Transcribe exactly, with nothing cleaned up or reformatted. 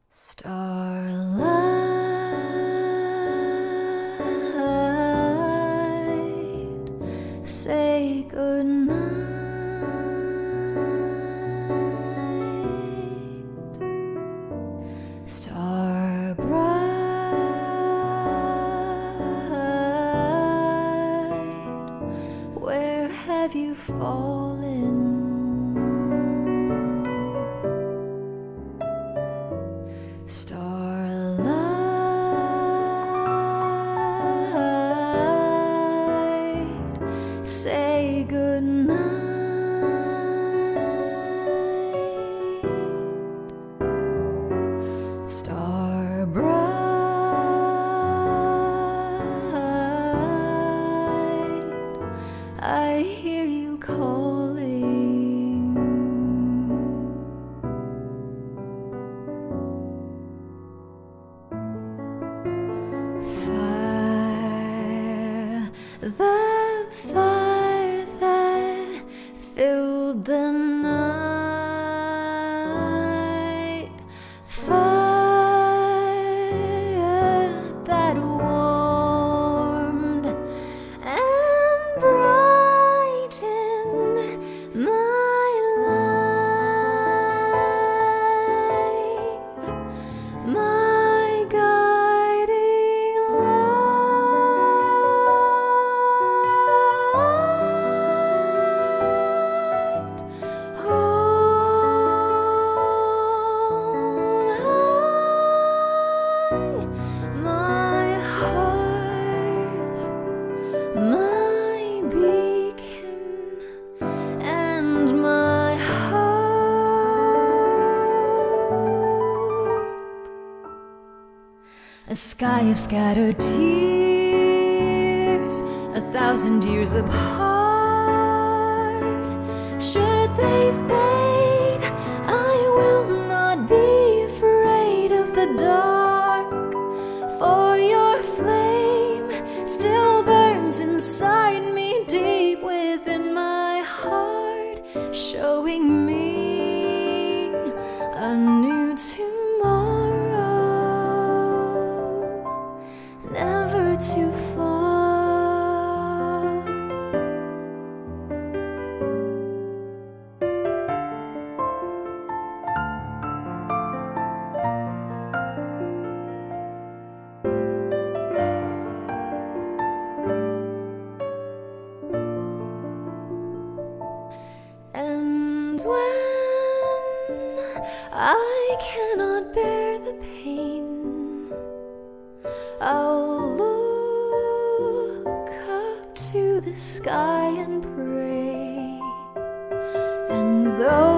Starlight, say goodnight. Starbright, where have you fallen? Starlight, say goodnight. Starbright, I hear you calling. Fire, the fire that filled the night. Fire that warmed and brightened my life, my guiding light. Hold high my hearth, my beacon, and my hope. A sky of scattered tears, a thousand years apart. Should they fade, I will not be afraid of the dark, for your flame still burns inside me, deep within my heart, showing me a new tomorrow, never too far. And when I cannot bear the pain, I'll look up to the sky and pray. And though